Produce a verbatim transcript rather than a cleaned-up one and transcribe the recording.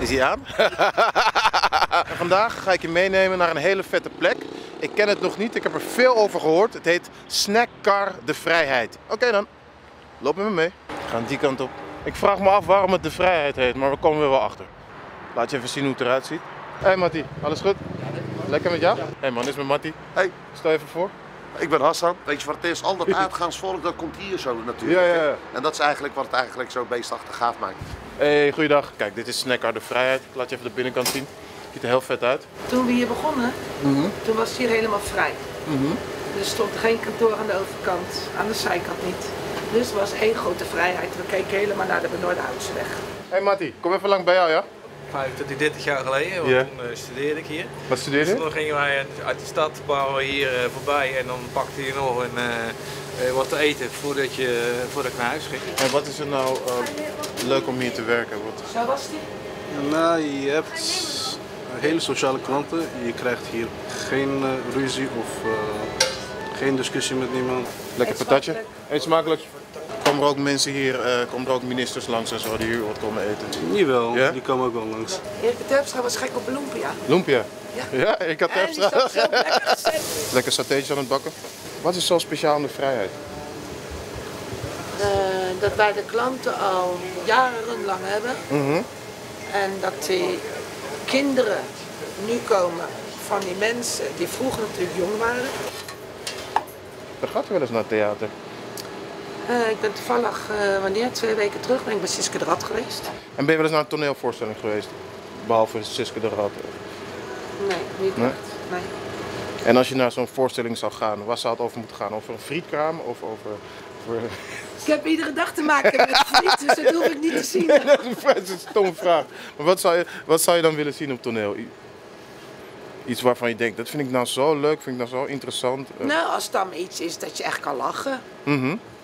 Is hij aan? En vandaag ga ik je meenemen naar een hele vette plek. Ik ken het nog niet, ik heb er veel over gehoord. Het heet Snackcar de Vrijheid. Oké okay dan, loop met me mee. We gaan die kant op. Ik vraag me af waarom het de Vrijheid heet, maar we komen er wel achter. Laat je even zien hoe het eruit ziet. Hé hey Mattie, alles goed? Lekker met jou? Hé hey man, dit is mijn Mattie. Hey. Stel even voor. Ik ben Hassan. Weet je wat het is? Al dat uitgaansvolk, dat komt hier zo natuurlijk. Ja, ja, ja. En dat is eigenlijk wat het eigenlijk zo beestachtig gaaf maakt. Hey, goeiedag. Kijk, dit is Snackcar de Vrijheid. Ik laat je even de binnenkant zien. Ziet er heel vet uit. Toen we hier begonnen, Mm-hmm. toen was het hier helemaal vrij. Mm-hmm. Er stond geen kantoor aan de overkant, aan de zijkant niet. Dus het was één grote vrijheid. We keken helemaal naar de Benoordenhoutseweg. Hé hey Mattie, kom even lang bij jou, ja? vijfentwintig, dertig jaar geleden, want Ja. toen uh, studeerde ik hier. Wat studeer Dus je? toen gingen wij uit de stad, kwamen we hier uh, voorbij en dan pakte je nog een, uh, uh, wat te eten voordat, je, voordat ik naar huis ging. En wat is er nou uh, leuk om hier te werken? Wat... Zo was die? Nou, je hebt hele sociale klanten. Je krijgt hier geen uh, ruzie of uh, geen discussie met niemand. Lekker patatje. Eet smakelijk. Komen er ook mensen hier, uh, komen er ook ministers langs en zo die hier wat komen eten? Jawel, Ja? die komen ook wel langs. Erik Terpstra was gek op lumpia. Lumpia? Ja. Ja, ik had En die extra. zat zo lekker gezet. Lekker satéetje aan het bakken. Wat is zo speciaal aan de Vrijheid? Uh, dat wij de klanten al jarenlang hebben. Mm-hmm. En dat die kinderen nu komen van die mensen die vroeger natuurlijk jong waren. Dan gaat u wel eens naar het theater. Uh, ik ben toevallig, uh, wanneer, twee weken terug, ben ik bij Siske de Rad geweest. En ben je wel eens naar een toneelvoorstelling geweest? Behalve Siske de Rad. Nee, niet Nee? echt. Nee. En als je naar zo'n voorstelling zou gaan, waar zou het over moeten gaan? Over een frietkraam of over... over... Ik heb iedere dag te maken met friet, dus dat hoef ik niet te zien. Dat is een stomme vraag. Maar wat zou, je, wat zou je dan willen zien op toneel? I- Iets waarvan je denkt, dat vind ik nou zo leuk, vind ik nou zo interessant. Uh, Nou, als het dan iets is dat je echt kan lachen. mhm.